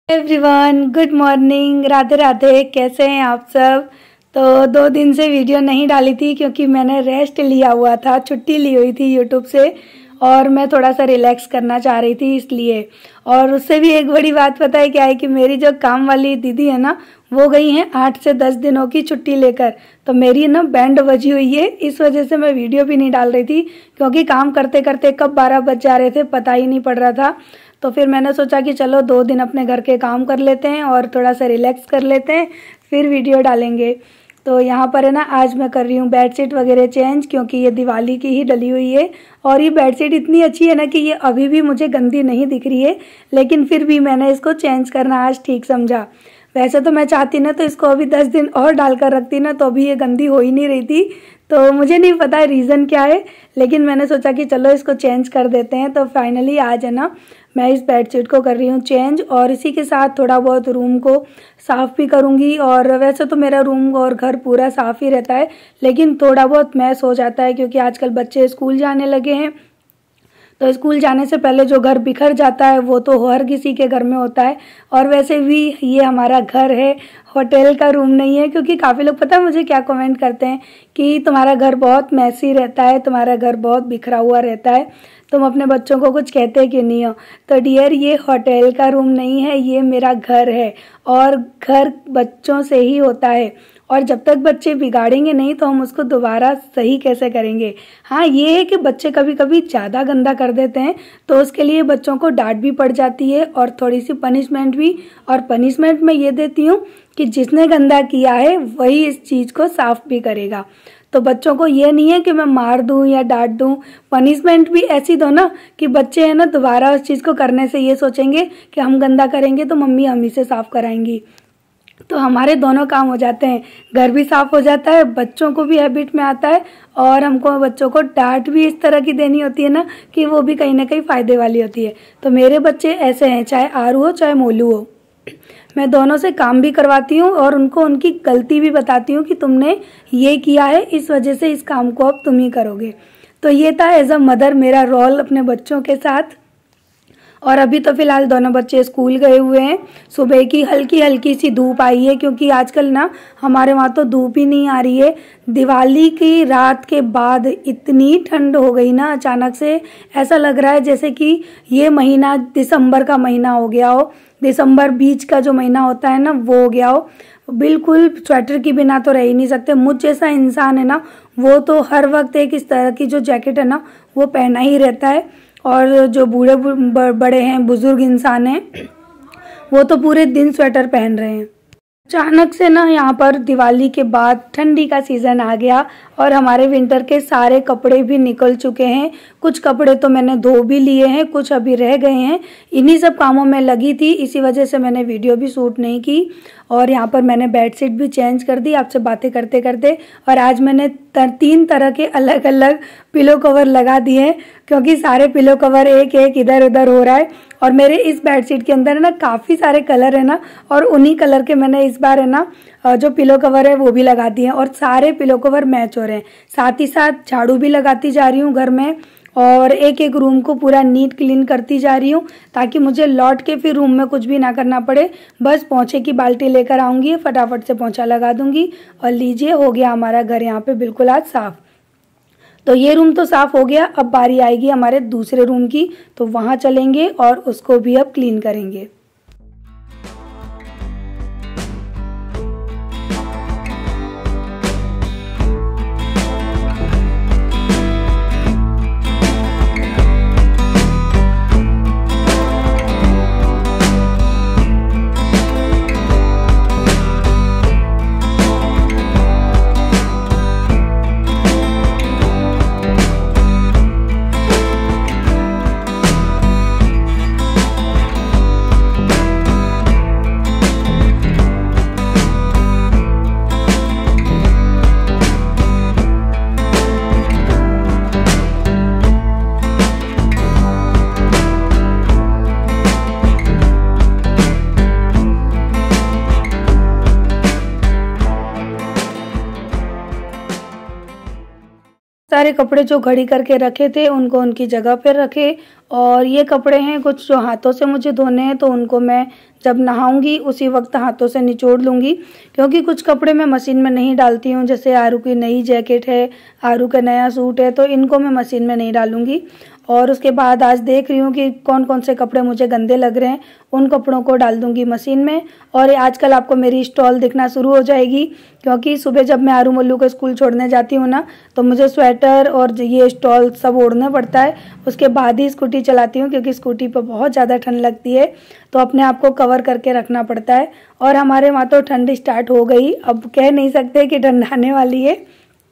Everyone, good morning, Radhe Radhe. कैसे हैं आप सब। तो 2 दिन से वीडियो नहीं डाली थी क्योंकि मैंने रेस्ट लिया हुआ था, छुट्टी ली हुई थी यूट्यूब से और मैं थोड़ा सा रिलैक्स करना चाह रही थी इसलिए। और उससे भी एक बड़ी बात पता है क्या है कि मेरी जो काम वाली दीदी है ना, वो गई हैं 8 से 10 दिनों की छुट्टी लेकर। तो मेरी ना बैंड बजी हुई है, इस वजह से मैं वीडियो भी नहीं डाल रही थी क्योंकि काम करते करते कब 12 बज जा रहे थे पता ही नहीं पड़ रहा था। तो फिर मैंने सोचा कि चलो 2 दिन अपने घर के काम कर लेते हैं और थोड़ा सा रिलैक्स कर लेते हैं, फिर वीडियो डालेंगे। तो यहाँ पर है ना, आज मैं कर रही हूँ बेडशीट वगैरह चेंज क्योंकि ये दिवाली की ही डली हुई है। और ये बेडशीट इतनी अच्छी है ना कि ये अभी भी मुझे गंदी नहीं दिख रही है, लेकिन फिर भी मैंने इसको चेंज करना आज ठीक समझा। वैसे तो मैं चाहती ना तो इसको अभी 10 दिन और डालकर रखती ना, तो अभी ये गंदी हो ही नहीं रही थी। तो मुझे नहीं पता रीज़न क्या है, लेकिन मैंने सोचा कि चलो इसको चेंज कर देते हैं। तो फाइनली आज है ना, मैं इस बेडशीट को कर रही हूँ चेंज और इसी के साथ थोड़ा बहुत रूम को साफ़ भी करूँगी। और वैसे तो मेरा रूम और घर पूरा साफ़ ही रहता है, लेकिन थोड़ा बहुत मैस हो जाता है क्योंकि आजकल बच्चे स्कूल जाने लगे हैं। तो स्कूल जाने से पहले जो घर बिखर जाता है वो तो हर किसी के घर में होता है। और वैसे भी ये हमारा घर है, होटल का रूम नहीं है। क्योंकि काफ़ी लोग पता है मुझे क्या कमेंट करते हैं कि तुम्हारा घर बहुत मैसी रहता है, तुम्हारा घर बहुत बिखरा हुआ रहता है, तुम अपने बच्चों को कुछ कहते क्यों नहीं हो। तो डियर, ये होटल का रूम नहीं है, ये मेरा घर है और घर बच्चों से ही होता है। और जब तक बच्चे बिगाड़ेंगे नहीं तो हम उसको दोबारा सही कैसे करेंगे। हाँ, ये है कि बच्चे कभी कभी ज़्यादा गंदा कर देते हैं तो उसके लिए बच्चों को डांट भी पड़ जाती है और थोड़ी सी पनिशमेंट भी। और पनिशमेंट मैं ये देती हूँ कि जिसने गंदा किया है वही इस चीज़ को साफ भी करेगा। तो बच्चों को ये नहीं है कि मैं मार दूं या डांट दूं, पनिशमेंट भी ऐसी दो ना कि बच्चे है ना दोबारा उस चीज़ को करने से ये सोचेंगे कि हम गंदा करेंगे तो मम्मी हम ही से साफ कराएंगी। तो हमारे दोनों काम हो जाते हैं, घर भी साफ हो जाता है, बच्चों को भी हैबिट में आता है और हमको बच्चों को डांट भी इस तरह की देनी होती है ना कि वो भी कहीं ना कहीं फ़ायदे वाली होती है। तो मेरे बच्चे ऐसे हैं, चाहे आरू हो चाहे मोलू हो, मैं दोनों से काम भी करवाती हूँ और उनको उनकी गलती भी बताती हूँ कि तुमने ये किया है, इस वजह से इस काम को अब तुम ही करोगे। तो ये था एज अ मदर मेरा रोल अपने बच्चों के साथ। और अभी तो फिलहाल दोनों बच्चे स्कूल गए हुए हैं। सुबह की हल्की हल्की सी धूप आई है क्योंकि आजकल ना हमारे वहाँ तो धूप ही नहीं आ रही है। दिवाली की रात के बाद इतनी ठंड हो गई ना अचानक से, ऐसा लग रहा है जैसे कि ये महीना दिसंबर का महीना हो गया हो, दिसंबर बीच का जो महीना होता है ना वो हो गया हो। बिल्कुल स्वेटर के बिना तो रह ही नहीं सकते। मुझ जैसा इंसान है ना, वो तो हर वक्त एक इस तरह की जो जैकेट है ना वो पहना ही रहता है। और जो बूढ़े बड़े हैं, बुजुर्ग इंसान हैं, वो तो पूरे दिन स्वेटर पहन रहे हैं। अचानक से ना यहाँ पर दिवाली के बाद ठंडी का सीज़न आ गया और हमारे विंटर के सारे कपड़े भी निकल चुके हैं। कुछ कपड़े तो मैंने धो भी लिए हैं, कुछ अभी रह गए हैं। इन्हीं सब कामों में लगी थी, इसी वजह से मैंने वीडियो भी शूट नहीं की। और यहाँ पर मैंने बेडशीट भी चेंज कर दी आपसे बातें करते करते। और आज मैंने 3 तरह के अलग अलग पिलो कवर लगा दिए हैं क्योंकि सारे पिलो कवर एक एक इधर उधर हो रहा है। और मेरे इस बेडशीट के अंदर है ना काफ़ी सारे कलर है ना, और उन्हीं कलर के मैंने इस बार है ना जो पिलो कवर है वो भी लगा दिए हैं और सारे पिलो कवर मैच हो रहे हैं। साथ ही साथ झाड़ू भी लगाती जा रही हूँ घर में और एक एक रूम को पूरा नीट क्लीन करती जा रही हूँ ताकि मुझे लौट के फिर रूम में कुछ भी ना करना पड़े। बस पोंछे की बाल्टी लेकर आऊँगी, फटाफट से पोंछा लगा दूँगी और लीजिए हो गया हमारा घर यहाँ पे बिल्कुल आज साफ़। तो ये रूम तो साफ़ हो गया, अब बारी आएगी हमारे दूसरे रूम की, तो वहाँ चलेंगे और उसको भी अब क्लीन करेंगे। सारे कपड़े जो घड़ी करके रखे थे उनको उनकी जगह पर रखे। और ये कपड़े हैं कुछ जो हाथों से मुझे धोने हैं, तो उनको मैं जब नहाऊंगी उसी वक्त हाथों से निचोड़ लूँगी, क्योंकि कुछ कपड़े मैं मशीन में नहीं डालती हूँ। जैसे आरू की नई जैकेट है, आरू का नया सूट है, तो इनको मैं मशीन में नहीं डालूँगी। और उसके बाद आज देख रही हूँ कि कौन कौन से कपड़े मुझे गंदे लग रहे हैं, उन कपड़ों को डाल दूँगी मशीन में। और आजकल आपको मेरी स्टॉल दिखना शुरू हो जाएगी, क्योंकि सुबह जब मैं आरू मल्लू को स्कूल छोड़ने जाती हूँ ना, तो मुझे स्वेटर और ये स्टॉल सब ओढ़ना पड़ता है। उसके बाद ही स्कूटी चलाती हूँ, क्योंकि स्कूटी पर बहुत ज़्यादा ठंड लगती है, तो अपने आप को कवर करके रखना पड़ता है। और हमारे वहाँ तो ठंड स्टार्ट हो गई, अब कह नहीं सकते कि ठंड आने वाली है।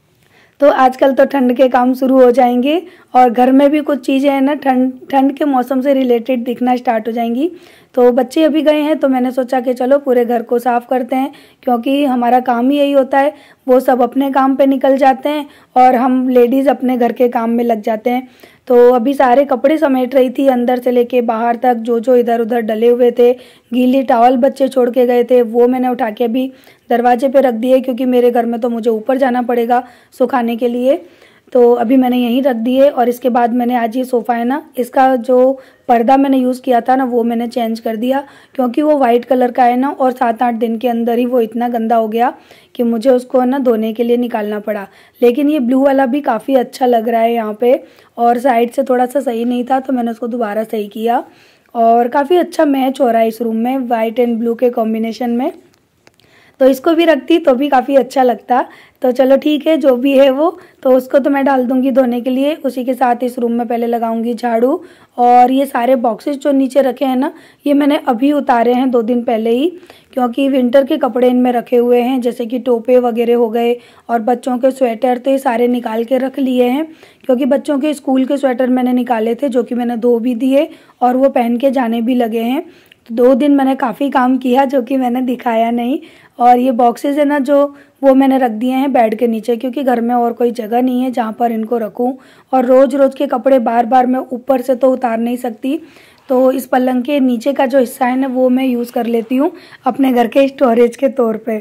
तो आजकल तो ठंड के काम शुरू हो जाएंगे, और घर में भी कुछ चीज़ें हैं ना ठंड के मौसम से रिलेटेड दिखना स्टार्ट हो जाएंगी। तो बच्चे अभी गए हैं, तो मैंने सोचा कि चलो पूरे घर को साफ़ करते हैं, क्योंकि हमारा काम ही यही होता है। वो सब अपने काम पे निकल जाते हैं और हम लेडीज़ अपने घर के काम में लग जाते हैं। तो अभी सारे कपड़े समेट रही थी, अंदर से लेके बाहर तक जो जो इधर उधर डले हुए थे। गीली टॉवल बच्चे छोड़ के गए थे, वो मैंने उठा के अभी दरवाजे पे रख दिए, क्योंकि मेरे घर में तो मुझे ऊपर जाना पड़ेगा सुखाने के लिए। तो अभी मैंने यहीं रख दिए। और इसके बाद मैंने आज ये सोफ़ा है ना, इसका जो पर्दा मैंने यूज़ किया था ना, वो मैंने चेंज कर दिया, क्योंकि वो वाइट कलर का है ना, और 7-8 दिन के अंदर ही वो इतना गंदा हो गया कि मुझे उसको ना धोने के लिए निकालना पड़ा। लेकिन ये ब्लू वाला भी काफ़ी अच्छा लग रहा है यहाँ पे, और साइड से थोड़ा सा सही नहीं था, तो मैंने उसको दोबारा सही किया। और काफ़ी अच्छा मैच हो रहा है इस रूम में वाइट एंड ब्लू के कॉम्बिनेशन में। तो इसको भी रखती तो भी काफ़ी अच्छा लगता। तो चलो ठीक है, जो भी है वो, तो उसको तो मैं डाल दूंगी धोने के लिए। उसी के साथ इस रूम में पहले लगाऊंगी झाड़ू। और ये सारे बॉक्सेस जो नीचे रखे हैं ना, ये मैंने अभी उतारे हैं 2 दिन पहले ही, क्योंकि विंटर के कपड़े इनमें रखे हुए हैं, जैसे कि टोपे वगैरह हो गए और बच्चों के स्वेटर, तो ये सारे निकाल के रख लिए हैं। क्योंकि बच्चों के स्कूल के स्वेटर मैंने निकाले थे, जो कि मैंने धो भी दिए और वो पहन के जाने भी लगे हैं। तो 2 दिन मैंने काफ़ी काम किया, जो कि मैंने दिखाया नहीं। और ये बॉक्सेस है ना, जो वो मैंने रख दिए हैं बेड के नीचे, क्योंकि घर में और कोई जगह नहीं है जहाँ पर इनको रखूँ। और रोज़ रोज़ के कपड़े बार बार मैं ऊपर से तो उतार नहीं सकती, तो इस पलंग के नीचे का जो हिस्सा है ना, वो मैं यूज़ कर लेती हूँ अपने घर के स्टोरेज के तौर पे।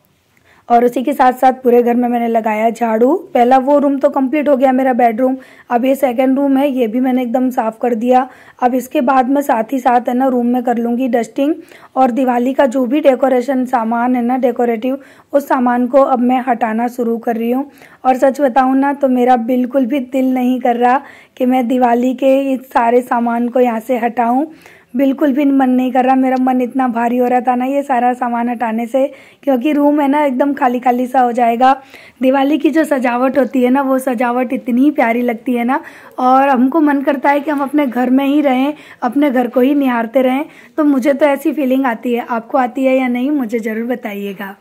और उसी के साथ साथ पूरे घर में मैंने लगाया झाड़ू। पहला वो रूम तो कंप्लीट हो गया मेरा बेडरूम, अब ये सेकंड रूम है, ये भी मैंने एकदम साफ़ कर दिया। अब इसके बाद मैं साथ ही साथ है ना रूम में कर लूँगी डस्टिंग। और दिवाली का जो भी डेकोरेशन सामान है ना डेकोरेटिव, उस सामान को अब मैं हटाना शुरू कर रही हूँ। और सच बताऊँ ना, तो मेरा बिल्कुल भी दिल नहीं कर रहा कि मैं दिवाली के इस सारे सामान को यहाँ से हटाऊँ। बिल्कुल भी मन नहीं कर रहा, मेरा मन इतना भारी हो रहा था ना ये सारा सामान हटाने से, क्योंकि रूम है ना एकदम खाली खाली सा हो जाएगा। दिवाली की जो सजावट होती है ना, वो सजावट इतनी प्यारी लगती है ना, और हमको मन करता है कि हम अपने घर में ही रहें, अपने घर को ही निहारते रहें। तो मुझे तो ऐसी फीलिंग आती है, आपको आती है या नहीं मुझे ज़रूर बताइएगा।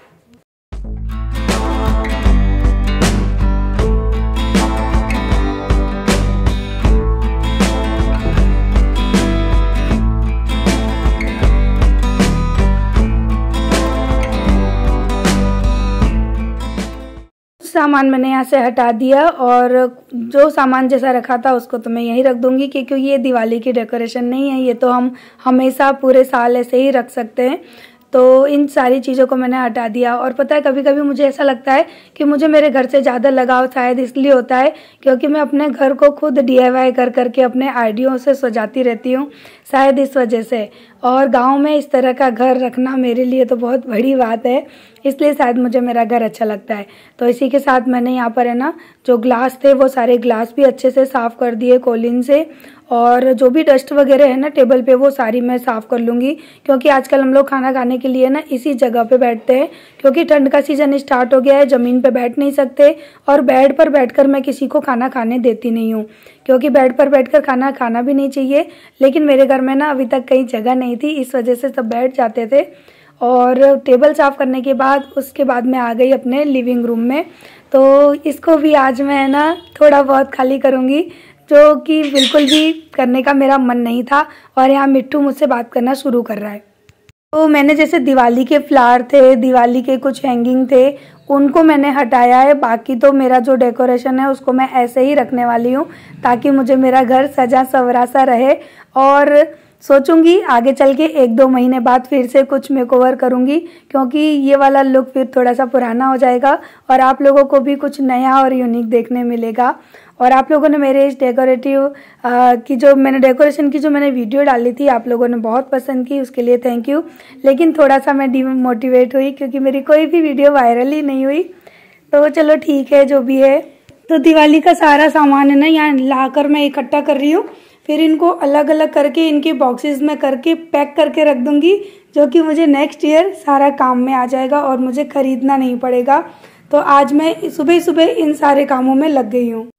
सामान मैंने यहाँ से हटा दिया, और जो सामान जैसा रखा था उसको तो मैं यहीं रख दूँगी, क्योंकि ये दिवाली की डेकोरेशन नहीं है, ये तो हम हमेशा पूरे साल ऐसे ही रख सकते हैं। तो इन सारी चीज़ों को मैंने हटा दिया। और पता है, कभी कभी मुझे ऐसा लगता है कि मुझे मेरे घर से ज़्यादा लगाव शायद इसलिए होता है क्योंकि मैं अपने घर को खुद DIY कर करके अपने आइडियों से सजाती रहती हूँ, शायद इस वजह से। और गांव में इस तरह का घर रखना मेरे लिए तो बहुत बड़ी बात है, इसलिए शायद मुझे मेरा घर अच्छा लगता है। तो इसी के साथ मैंने यहाँ पर है ना जो ग्लास थे वो सारे ग्लास भी अच्छे से साफ़ कर दिए कोलिन से। और जो भी डस्ट वगैरह है ना टेबल पे, वो सारी मैं साफ़ कर लूँगी, क्योंकि आजकल हम लोग खाना खाने के लिए ना इसी जगह पे बैठते हैं, क्योंकि ठंड का सीज़न स्टार्ट हो गया है, ज़मीन पे बैठ नहीं सकते। और बेड पर बैठकर मैं किसी को खाना खाने देती नहीं हूँ, क्योंकि बेड पर बैठकर खाना खाना भी नहीं चाहिए। लेकिन मेरे घर में ना अभी तक कहीं जगह नहीं थी, इस वजह से सब बैठ जाते थे। और टेबल साफ़ करने के बाद उसके बाद मैं आ गई अपने लिविंग रूम में। तो इसको भी आज मैं ना थोड़ा बहुत खाली करूँगी, जो कि बिल्कुल भी करने का मेरा मन नहीं था। और यहाँ मिट्टू मुझसे बात करना शुरू कर रहा है। तो मैंने जैसे दिवाली के फ्लावर थे, दिवाली के कुछ हैंगिंग थे, उनको मैंने हटाया है। बाकी तो मेरा जो डेकोरेशन है उसको मैं ऐसे ही रखने वाली हूँ, ताकि मुझे मेरा घर सजा संवरा सा रहे। और सोचूंगी आगे चल के 1-2 महीने बाद फिर से कुछ मेकओवर करूंगी, क्योंकि ये वाला लुक फिर थोड़ा सा पुराना हो जाएगा और आप लोगों को भी कुछ नया और यूनिक देखने मिलेगा। और आप लोगों ने मेरे इस डेकोरेशन की जो मैंने वीडियो डाली थी, आप लोगों ने बहुत पसंद की, उसके लिए थैंक यू। लेकिन थोड़ा सा मैं डिमोटिवेट हुई क्योंकि मेरी कोई भी वीडियो वायरल ही नहीं हुई। तो चलो ठीक है, जो भी है। तो दिवाली का सारा सामान है ना यहाँ लाकर मैं इकट्ठा कर रही हूँ, फिर इनको अलग अलग करके इनके बॉक्सेस में करके पैक करके रख दूंगी, जो कि मुझे नेक्स्ट ईयर सारा काम में आ जाएगा और मुझे खरीदना नहीं पड़ेगा। तो आज मैं सुबह सुबह इन सारे कामों में लग गई हूँ।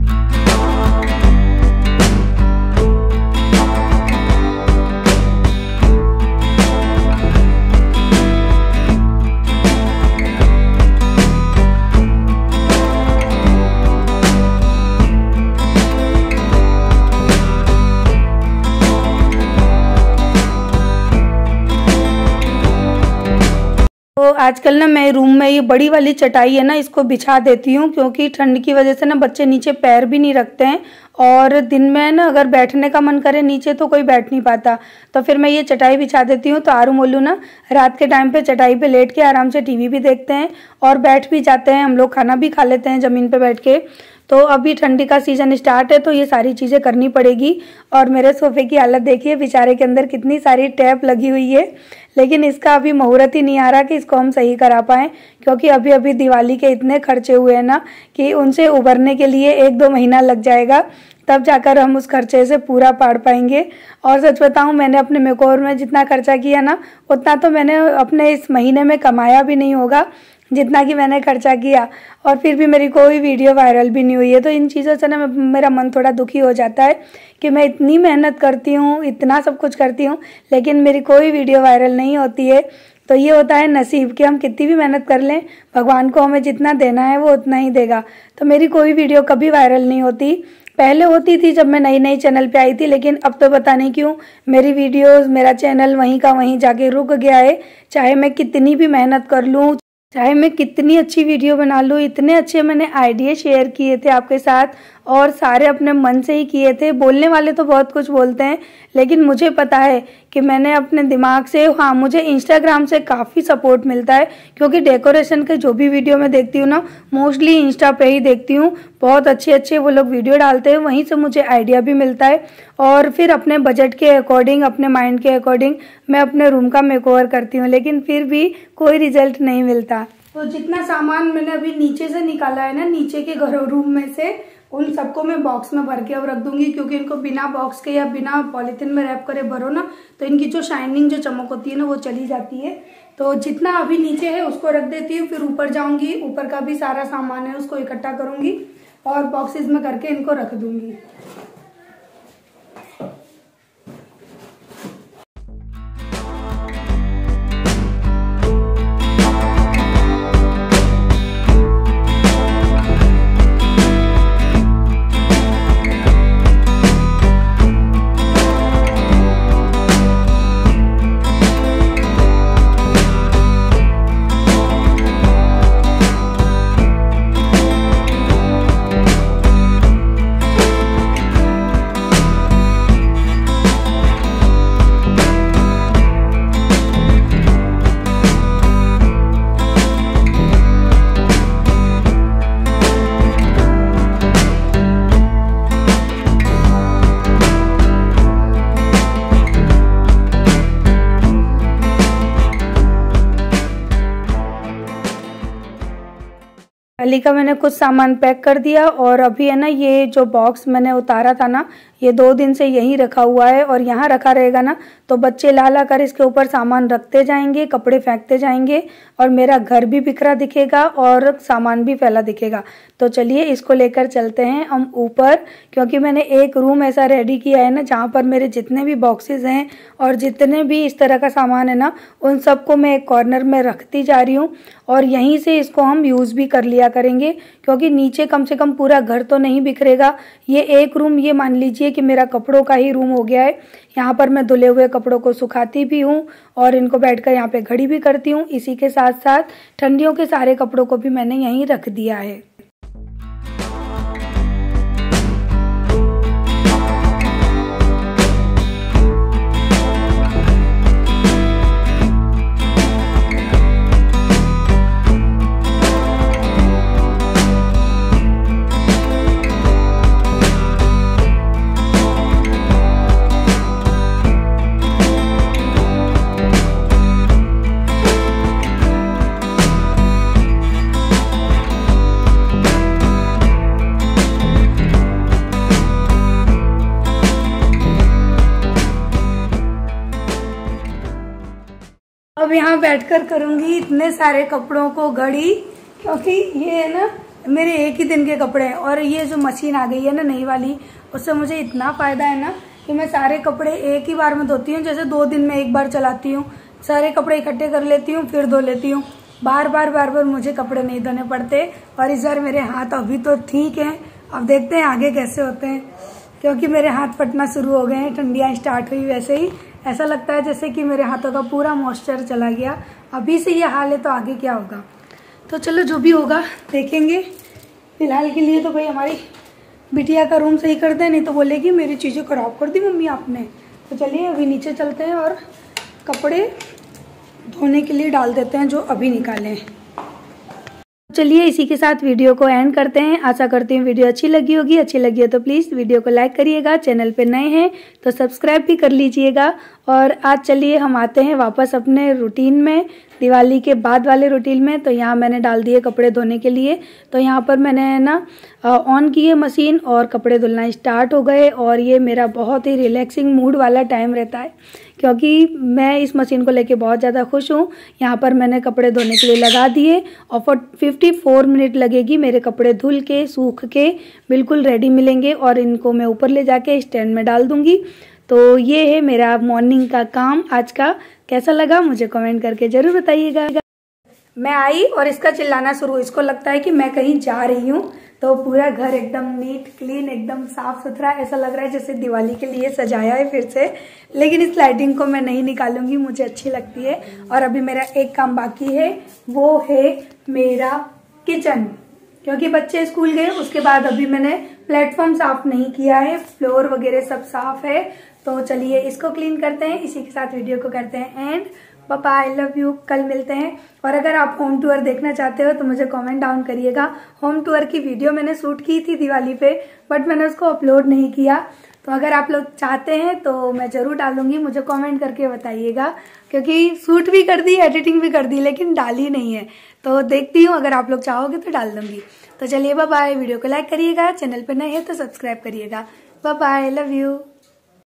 तो आजकल ना मैं रूम में ये बड़ी वाली चटाई है ना, इसको बिछा देती हूँ, क्योंकि ठंड की वजह से ना बच्चे नीचे पैर भी नहीं रखते हैं और दिन में ना अगर बैठने का मन करे नीचे तो कोई बैठ नहीं पाता। तो फिर मैं ये चटाई बिछा देती हूँ, तो आरू मोलू ना रात के टाइम पे चटाई पे लेट के आराम से टीवी भी देखते हैं और बैठ भी जाते हैं, हम लोग खाना भी खा लेते हैं ज़मीन पे बैठ के। तो अभी ठंडी का सीज़न स्टार्ट है तो ये सारी चीज़ें करनी पड़ेगी। और मेरे सोफ़े की हालत देखिए, बेचारे के अंदर कितनी सारी टैप लगी हुई है, लेकिन इसका अभी मुहूर्त ही नहीं आ रहा कि इसको हम सही करा पाएँ, क्योंकि अभी अभी दिवाली के इतने खर्चे हुए हैं ना कि उनसे उभरने के लिए 1-2 महीना लग जाएगा, तब जाकर हम उस खर्चे से पूरा पार पाएंगे। और सच बताऊं, मैंने अपने मेकओवर में जितना खर्चा किया ना, उतना तो मैंने अपने इस महीने में कमाया भी नहीं होगा जितना कि मैंने खर्चा किया, और फिर भी मेरी कोई वीडियो वायरल भी नहीं हुई है। तो इन चीज़ों से ना मेरा मन थोड़ा दुखी हो जाता है कि मैं इतनी मेहनत करती हूँ, इतना सब कुछ करती हूँ, लेकिन मेरी कोई वीडियो वायरल नहीं होती है। तो ये होता है नसीब कि हम कितनी भी मेहनत कर लें, भगवान को हमें जितना देना है वो उतना ही देगा। तो मेरी कोई वीडियो कभी वायरल नहीं होती। पहले होती थी जब मैं नई चैनल पे आई थी, लेकिन अब तो पता नहीं क्यों मेरी वीडियोस, मेरा चैनल वहीं का वहीं जाके रुक गया है। चाहे मैं कितनी भी मेहनत कर लूँ, चाहे मैं कितनी अच्छी वीडियो बना लूँ, इतने अच्छे मैंने आइडिया शेयर किए थे आपके साथ और सारे अपने मन से ही किए थे। बोलने वाले तो बहुत कुछ बोलते हैं, लेकिन मुझे पता है कि मैंने अपने दिमाग से, हाँ मुझे इंस्टाग्राम से काफ़ी सपोर्ट मिलता है, क्योंकि डेकोरेशन के जो भी वीडियो मैं देखती हूँ ना, मोस्टली इंस्टा पे ही देखती हूँ। बहुत अच्छे अच्छे वो लोग वीडियो डालते हैं, वहीं से मुझे आइडिया भी मिलता है और फिर अपने बजट के अकॉर्डिंग, अपने माइंड के अकॉर्डिंग मैं अपने रूम का मेकओवर करती हूँ, लेकिन फिर भी कोई रिजल्ट नहीं मिलता। तो जितना सामान मैंने अभी नीचे से निकाला है ना, नीचे के घरों रूम में से, उन सबको मैं बॉक्स में भर के अब रख दूंगी, क्योंकि इनको बिना बॉक्स के या बिना पॉलीथिन में रैप करे भरो ना तो इनकी जो शाइनिंग, जो चमक होती है ना, वो चली जाती है। तो जितना अभी नीचे है उसको रख देती हूँ, फिर ऊपर जाऊंगी, ऊपर का भी सारा सामान है उसको इकट्ठा करूंगी और बॉक्सेस में करके इनको रख दूंगी। दिवाली का मैंने कुछ सामान पैक कर दिया और अभी है ना, ये जो बॉक्स मैंने उतारा था ना, ये 2 दिन से यहीं रखा हुआ है और यहाँ रखा रहेगा ना तो बच्चे ला कर इसके ऊपर सामान रखते जाएंगे, कपड़े फेंकते जाएंगे और मेरा घर भी बिखरा दिखेगा और सामान भी फैला दिखेगा। तो चलिए इसको लेकर चलते हैं हम ऊपर, क्योंकि मैंने एक रूम ऐसा रेडी किया है ना जहाँ पर मेरे जितने भी बॉक्सेस हैं और जितने भी इस तरह का सामान है ना, उन सबको मैं एक कॉर्नर में रखती जा रही हूँ और यहीं से इसको हम यूज़ भी कर लिया करेंगे, क्योंकि नीचे कम से कम पूरा घर तो नहीं बिखरेगा। ये एक रूम, ये मान लीजिए कि मेरा कपड़ों का ही रूम हो गया है। यहाँ पर मैं धुले हुए कपड़ों को सुखाती भी हूँ और इनको बैठकर यहाँ पे घड़ी भी करती हूँ। इसी के साथ साथ ठंडियों के सारे कपड़ों को भी मैंने यहीं रख दिया है। अब यहाँ बैठकर करूंगी इतने सारे कपड़ों को घड़ी, क्योंकि ये है ना मेरे एक ही दिन के कपड़े हैं। और ये जो मशीन आ गई है ना नई वाली, उससे मुझे इतना फायदा है ना कि मैं सारे कपड़े एक ही बार में धोती हूँ। जैसे 2 दिन में एक बार चलाती हूँ, सारे कपड़े इकट्ठे कर लेती हूँ, फिर धो लेती हूँ। बार बार मुझे कपड़े नहीं धोने पड़ते। और इस बार मेरे हाथ अभी तो ठीक है, अब देखते हैं आगे कैसे होते हैं, क्योंकि मेरे हाथ फटना शुरू हो गए हैं। ठंडियाँ स्टार्ट हुई वैसे ही ऐसा लगता है जैसे कि मेरे हाथों का पूरा मॉइस्चर चला गया। अभी से ये हाल है तो आगे क्या होगा। तो चलो जो भी होगा देखेंगे। फिलहाल के लिए तो भाई हमारी बिटिया का रूम सही कर दे, नहीं तो बोलेगी मेरी चीज़ें खराब कर दी मम्मी आपने। तो चलिए अभी नीचे चलते हैं और कपड़े धोने के लिए डाल देते हैं जो अभी निकाले हैं। चलिए इसी के साथ वीडियो को एंड करते हैं। आशा करती हूँ वीडियो अच्छी लगी होगी। अच्छी लगी हो तो प्लीज़ वीडियो को लाइक करिएगा, चैनल पे नए हैं तो सब्सक्राइब भी कर लीजिएगा। और आज चलिए हम आते हैं वापस अपने रूटीन में, दिवाली के बाद वाले रूटीन में। तो यहाँ मैंने डाल दिए कपड़े धोने के लिए। तो यहाँ पर मैंने ना ऑन की है मशीन और कपड़े धुलना स्टार्ट हो गए। और ये मेरा बहुत ही रिलैक्सिंग मूड वाला टाइम रहता है, क्योंकि मैं इस मशीन को लेके बहुत ज़्यादा खुश हूँ। यहाँ पर मैंने कपड़े धोने के लिए लगा दिए और 54 मिनट लगेगी मेरे कपड़े धुल के सूख के बिल्कुल रेडी मिलेंगे। और इनको मैं ऊपर ले जाके स्टैंड में डाल दूँगी। तो ये है मेरा मॉर्निंग का काम आज का। कैसा लगा मुझे कमेंट करके ज़रूर बताइएगा। मैं आई और इसका चिल्लाना शुरू, इसको लगता है कि मैं कहीं जा रही हूँ। तो पूरा घर एकदम नीट क्लीन, एकदम साफ सुथरा, ऐसा लग रहा है जैसे दिवाली के लिए सजाया है फिर से। लेकिन इस लाइटिंग को मैं नहीं निकालूंगी, मुझे अच्छी लगती है। और अभी मेरा एक काम बाकी है, वो है मेरा किचन, क्योंकि बच्चे स्कूल गए उसके बाद अभी मैंने प्लेटफॉर्म साफ नहीं किया है, फ्लोर वगैरह सब साफ है। तो चलिए इसको क्लीन करते हैं। इसी के साथ वीडियो को करते हैं एंड पापा आई लव यू, कल मिलते हैं। और अगर आप होम टूर देखना चाहते हो तो मुझे कमेंट डाउन करिएगा। होम टूर की वीडियो मैंने शूट की थी दिवाली पे, बट मैंने उसको अपलोड नहीं किया। तो अगर आप लोग चाहते हैं तो मैं ज़रूर डालूंगी, मुझे कमेंट करके बताइएगा। क्योंकि शूट भी कर दी, एडिटिंग भी कर दी, लेकिन डाली नहीं है। तो देखती हूँ, अगर आप लोग चाहोगे तो डाल दूंगी। तो चलिए बाय बाय। वीडियो को लाइक करिएगा, चैनल पर नए हैं तो सब्सक्राइब करिएगा। Bye bye, love you.